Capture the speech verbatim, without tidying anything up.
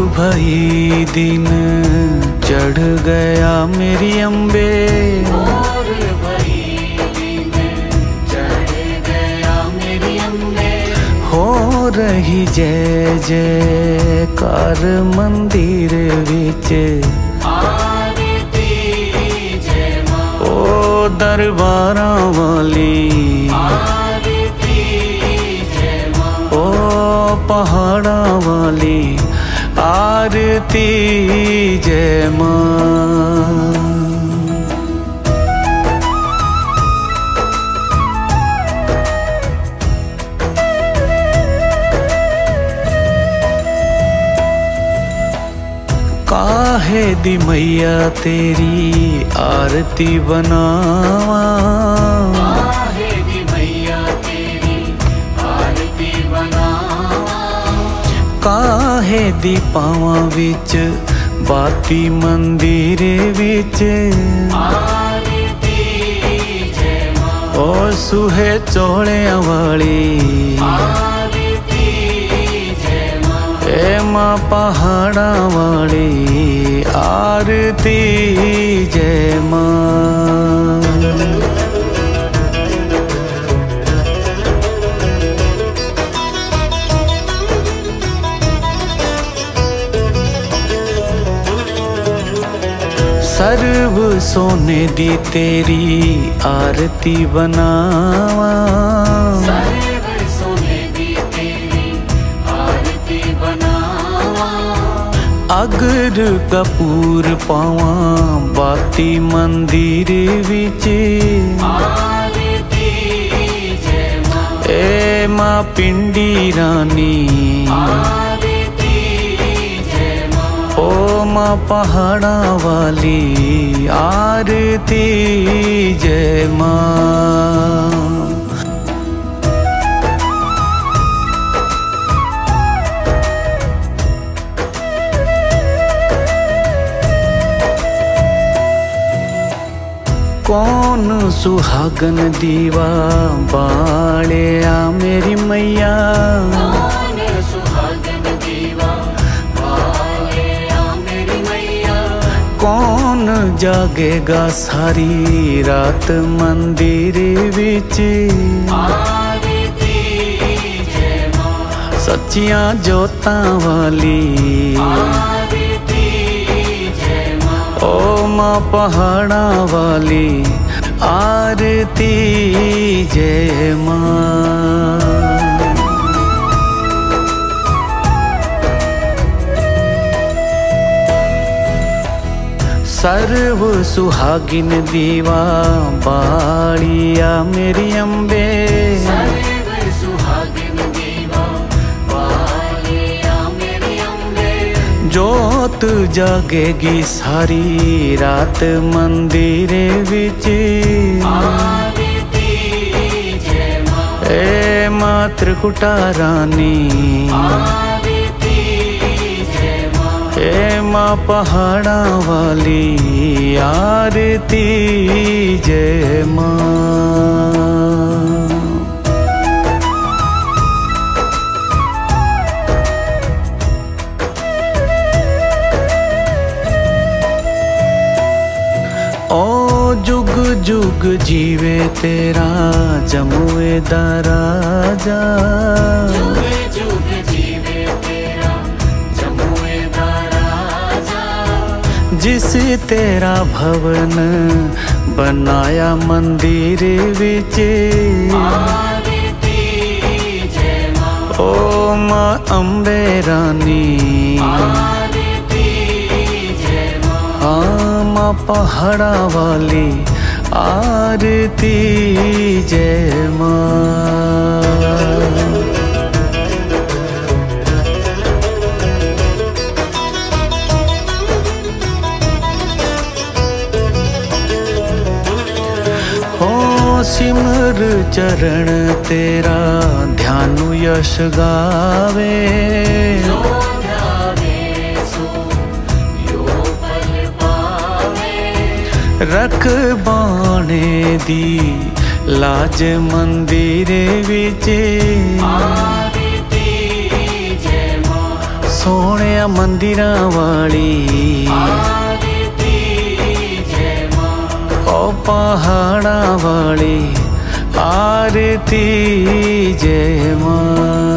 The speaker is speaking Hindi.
भई दिन चढ़ गया मेरी अम्बे, और भई दिन चढ़ गया मेरी अम्बे। हो रही जय जयकार मंदिर विच, आरती जय मां। ओ दरबारां वाली, आरती जय मां। ओ पहाड़ां वाली, आरती जय मां। काहे दी मैया तेरी आरती बनावा, काहे दी मैया तेरी आरती बनावा। काहे दी पावां विच बाती मंदिर विच, आरती जय मां। ओ सुहे चोलियां वाली, आरती जय मां। ए मां पहाड़ां वाली, आरती जय मां। सर्व सोने दी तेरी आरती बनावा, सर्व सोने दी तेरी आरती बनावा। अगर कपूर पावा बाती मंदिर विच, आरती जय मां। ए मां पिंडी रानी, आरती जय मां। ओ मां पहाड़ां वाली, आरती जय मां। कौन सुहागन दीवा बालिया मेरी मैया, कौन सुहागन दीवा बालिया मेरी मैया। कौन जागेगा सारी रात मंदिर विच, आरती जय मां। सच्चियां जोतां वाली, आरती जय मां। ओ मां पहाड़ां वाली, आरती जय मां। सर्व सुहागिन दीवा बालिया मेरी अम्बे, सर्व सुहागिन दीवा बालिया मेरी अम्बे। जोत जागेगी सारी रात मंदिर विच, आरती जय मां। ए मां त्रिकुटा रानी, आरती जय मां। ए मां पहाड़ां वाली, आरती जय मां। ओ जुग जुग जीवे तेरा जमुए दा राजा, जुग जुग जीवे तेरा जमुए दा राजा। जिस तेरा भवन बनाया मंदिर विच, आरती जय मां। ओ मां अम्बे रानी, आरती जय मां। हाँ मां पहाड़ा वाली, आरती जय मां। सिमर चरण तेरा ध्यानु यश गावे, जो ध्यावे सो यो फल पावे। रख बाणे दी लाज मंदिर विच, आरती जय मां। सोने मंदिरां वाली आरती जय मां। ओ पहाड़ा वाली आरती जय मां।